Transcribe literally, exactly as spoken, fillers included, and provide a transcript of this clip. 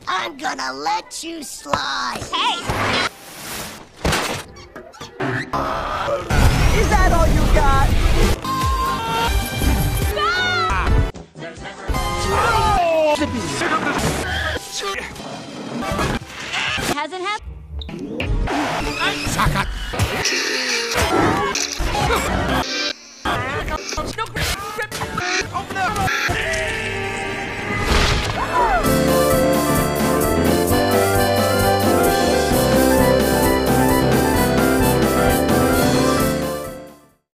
I'm gonna let you slide. Hey! Is that all you got? Hasn't happened. Suck it.